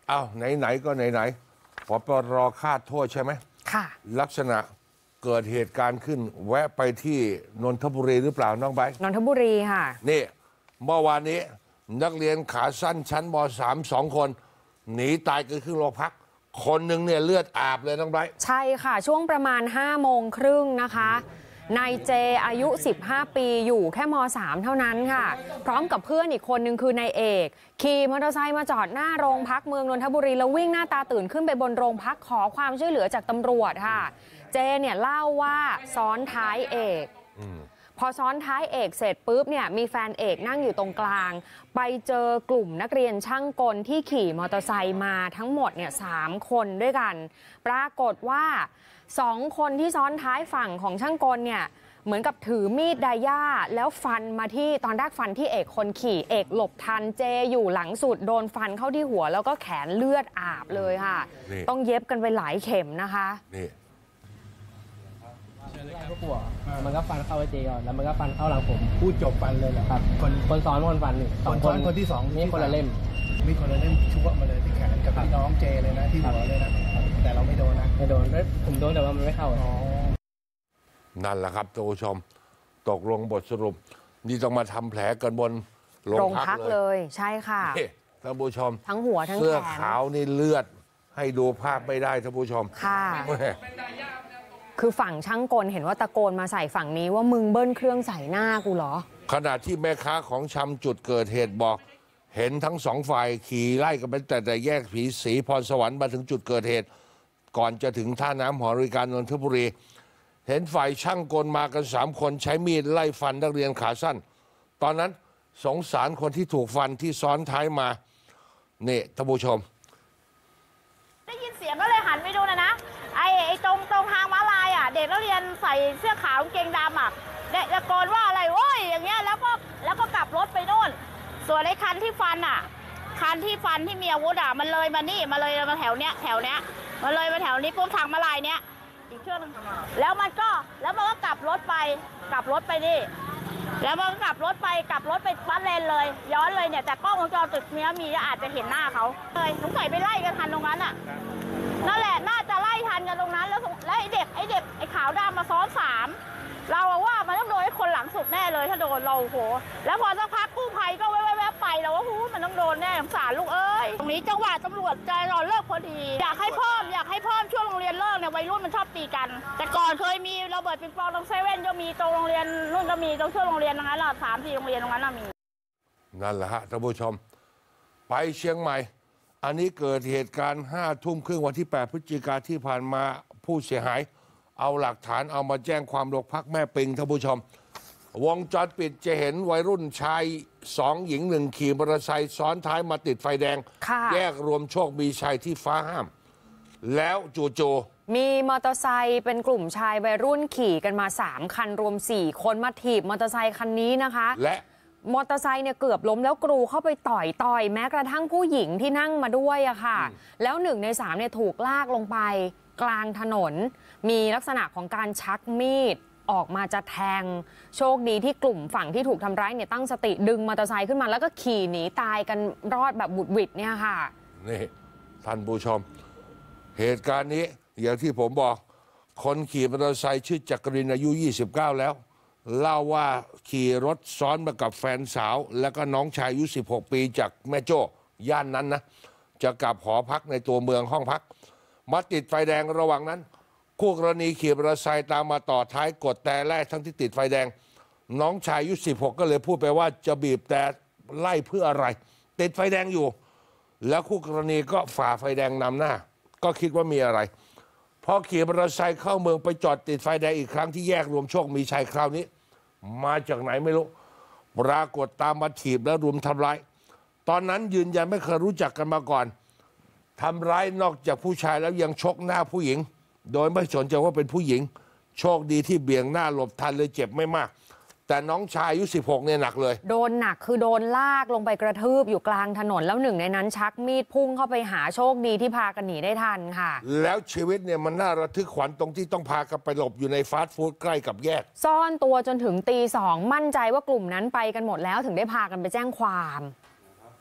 อ้าวไหนก็ไหนผบ.รคาดโทษใช่ไหมค่ะลักษณะเกิดเหตุการณ์ขึ้นแวะไปที่นนทบุรีหรือเปล่าน้องใบนนทบุรีค่ะนี่เมื่อวานนี้นักเรียนขาสั้นชั้นม.3 2 คนหนีตายกันขึ้นโรงพักคนหนึ่งเนี่ยเลือดอาบเลยน้องใบใช่ค่ะช่วงประมาณ5 โมงครึ่งนะคะนายเจอายุ15 ปีอยู่แค่ม.3 เท่านั้นค่ะพร้อมกับเพื่อนอีกคนนึงคือนายเอกขี่มอเตอร์ไซค์มาจอดหน้าโรงพักเมืองนนทบุรีแล้ววิ่งหน้าตาตื่นขึ้นไปบนโรงพักขอความช่วยเหลือจากตำรวจค่ะเจเนี่ยเล่าว่าซ้อนท้ายเอกพอซ้อนท้ายเอกเสร็จปุ๊บเนี่ยมีแฟนเอกนั่งอยู่ตรงกลางไปเจอกลุ่มนักเรียนช่างกลที่ขี่มอเตอร์ไซค์มาทั้งหมดเนี่ย3 คนด้วยกันปรากฏว่า2 คนที่ซ้อนท้ายฝั่งของช่างกลเนี่ยเหมือนกับถือมีดไดย่าแล้วฟันมาที่ตอนแรกฟันที่เอกคนขี่เอกหลบทันเจอยู่หลังสุดโดนฟันเข้าที่หัวแล้วก็แขนเลือดอาบเลยค่ะต้องเย็บกันไปหลายเข็มนะคะนี่ก็กลัวมันก็ฟันเข้าไอเจก่อนแล้วมันก็ฟันเข้าหลังผมพูดจบฟันเลยเหรอครับคนซ้อนคนฟันนี่คนที่2นี่คนละเล่มมีคนละเล่มชุบมาเลยที่แขนกับพี่น้องเจเลยนะที่หัวเลยนะแต่เราไม่โดนนะไม่โดนผมโดนแต่ว่ามันไม่เข้านั่นแหละครับท่านผู้ชมตกลงบทสรุปนี่ต้องมาทำแผลกันบนโรงพักเลยใช่ค่ะท่านผู้ชมทั้งหัวทั้งแขนเสื้อขาวนี่เลือดให้ดูภาพไม่ได้ท่านผู้ชมค่ะคือฝั่งช่างกลเห็นว่าตะโกนมาใส่ฝั่งนี้ว่ามึงเบิ้ลเครื่องใส่หน้ากูเหรอขณะที่แม่ค้าของชำจุดเกิดเหตุบอกเห็นทั้ง2 ฝ่ายขี่ไล่กันไปแต่แยกผีศรีพรสวรรค์มาถึงจุดเกิดเหตุก่อนจะถึงท่าน้ำหอนาฬิกานนทบุรีเห็นฝ่ายช่างกลมากัน3 คนใช้มีดไล่ฟันนักเรียนขาสั้นตอนนั้นสงสารคนที่ถูกฟันที่ซ้อนท้ายมานี่ท่านผู้ชมได้ยินเสียงก็เลยหันไปดูนะไอ้ตรงทางม้าลายอ่ะเด็กนักเรียนใส่เสื้อขาวกางเกงดำอ่ะเด็กตะโกนว่าอะไรโอ้ยอย่างเงี้ยแล้วก็กลับรถไปโน่นส่วนไอ้คันที่ฟันที่มีอาวุธอ่ะมันเลยมานี่มาเลยมาแถวเนี้ยมาเลยมาแถวนี้ปุ๊บทางม้าลายเนี้ยอีกเชือกนึงแล้วมันก็กลับรถไปนี่แล้วมันก็กลับรถไปวัดเลนเลยย้อนเลยเนี่ยแต่กล้องวงจรปิดเนี้ยมีอาจจะเห็นหน้าเขาเลยสงสัยไปไล่กันทันตรงนั้นอ่ะนั่นแหละน่าจะไล่ทันกันตรงนั้นแล้วไอ้เด็กไอ้ขาวดำมาซ้อน3เราว่ามันต้องโดนไอ้คนหลังสุดแน่เลยถ้าโดนเราโหแล้วพอสักพักกู้ภัยก็แวบไปเราว่ามันต้องโดนแน่สงสารลูกเอ้ยตรงนี้จังหวะตำรวจใจรอเลิกพอดีอยากให้เพิ่มช่วงโรงเรียนเลิกเนี่ยวัยรุ่นมันชอบตีกันแต่ก่อนเคยมีระเบิดปิงปองตรงเซเว่นก็มีตรงโรงเรียนนู่นก็มีตรงช่วงโรงเรียนตรงนั้นละ3-4 โรงเรียนตรงนั้นมีนั่นแหละฮะท่านผู้ชมไปเชียงใหม่อันนี้เกิดเหตุการณ์5 ทุ่มครึ่งวันที่8 พฤศจิกายนที่ผ่านมาผู้เสียหายเอาหลักฐานเอามาแจ้งความโรงพักแม่ปิงท่านผู้ชมวงจรปิดจะเห็นวัยรุ่นชาย2 หญิง 1ขี่มอเตอร์ไซค์ซ้อนท้ายมาติดไฟแดงแยกรวมโชคมีชัยที่ฟ้าห้ามแล้วจู่ๆมีมอเตอร์ไซค์เป็นกลุ่มชายวัยรุ่นขี่กันมา3 คันรวม4 คนมาถีบมอเตอร์ไซค์คันนี้นะคะและมอเตอร์ไซค์เนี่ยเกือบล้มแล้วกรูเข้าไปต่อยแม้กระทั่งผู้หญิงที่นั่งมาด้วยอะค่ะแล้ว1 ใน 3เนี่ยถูกลากลงไปกลางถนนมีลักษณะของการชักมีดออกมาจะแทงโชคดีที่กลุ่มฝั่งที่ถูกทำร้ายเนี่ยตั้งสติดึงมอเตอร์ไซค์ขึ้นมาแล้วก็ขี่หนีตายกันรอดแบบบุดหวิดเนี่ยค่ะนี่ท่านผู้ชมเหตุการณ์นี้อย่างที่ผมบอกคนขี่มอเตอร์ไซค์ชื่อจักรินอายุ29แล้วเล่าว่าขี่รถซ้อนมากับแฟนสาวแล้วก็น้องชายอายุ16 ปีจากแม่โจ้ย่านนั้นนะจะกลับหอพักในตัวเมืองห้องพักมาติดไฟแดงระหว่างนั้นคู่กรณีขี่มอเตอร์ไซค์ตามมาต่อท้ายกดแต่แรกทั้งที่ติดไฟแดงน้องชายอายุ16ก็เลยพูดไปว่าจะบีบแต่ไล่เพื่ออะไรติดไฟแดงอยู่แล้วคู่กรณีก็ฝ่าไฟแดงนำหน้าก็คิดว่ามีอะไรพอขี่มอเตอร์ไซค์เข้าเมืองไปจอดติดไฟแดงอีกครั้งที่แยกรวมโชคมีชัยคราวนี้มาจากไหนไม่รู้ปรากฏตามมาถีบและรุมทำร้ายตอนนั้นยืนยันไม่เคยรู้จักกันมาก่อนทำร้ายนอกจากผู้ชายแล้วยังชกหน้าผู้หญิงโดยไม่สนใจว่าเป็นผู้หญิงโชคดีที่เบี่ยงหน้าหลบทันเลยเจ็บไม่มากแต่น้องชายอายุ16เนี่ยหนักเลยโดนหนักคือโดนลากลงไปกระทืบอยู่กลางถนนแล้ว1 ในนั้นชักมีดพุ่งเข้าไปหาโชคดีที่พากันหนีได้ทันค่ะแล้วชีวิตเนี่ยมันน่าระทึกขวัญตรงที่ต้องพากันไปหลบอยู่ในฟาสต์ฟู้ดใกล้กับแยกซ่อนตัวจนถึงตี 2มั่นใจว่ากลุ่มนั้นไปกันหมดแล้วถึงได้พากันไปแจ้งความ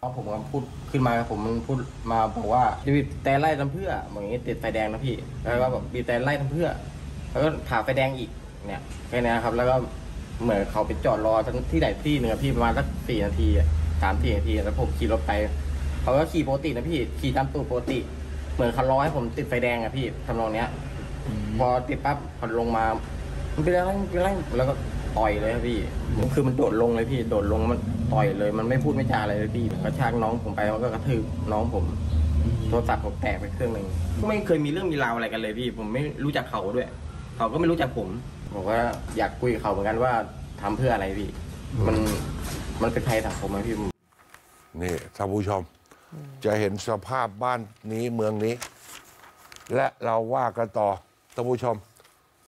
ผมก็พูดขึ้นมาผมมันพูดมาบอกว่าจะบีบแต่ไล่ทำเพื่ออย่างนี้ติดไฟแดงนะพี่แล้วก็แบบบีบแต่ไล่ทำเพื่อแล้วก็ผ่าไฟแดงอีกเนี่ยแค่นี้ครับแล้วก็เหมือนเขาไปจอดรอที่ไหนที่หนึ่งพี่ประมาณสัก4 นาที3-4 นาทีแล้วผมขี่รถไปเขาก็ขี่ปกตินะพี่ขี่ตามตูดปกติเหมือนเขารอให้ผมติดไฟแดงอะพี่ทำนองเนี้ยพอติดปั๊บพอลงมามันเป็นอะไรแล้วก็ต่อยเลยครับพี่คือมันโดดลงเลยพี่โดดลงมันต่อยเลยมันไม่พูดไม่จาอะไรเลยพี่กระชากน้องผมไปมันก็กระทืบน้องผมโทรศัพท์ผมแตกไปเครื่องหนึ่งไม่เคยมีเรื่องมีราวอะไรกันเลยพี่ผมไม่รู้จักเขาด้วยเขาก็ไม่รู้จักผมว่าอยากคุยกับเขาเหมือนกันว่าทำเพื่ออะไรพี่มันเป็นภัยสังคมไหมพี่นี่ท่านผู้ชมจะเห็นสภาพบ้านนี้เมืองนี้ และเราว่ากันต่อท่านผู้ชม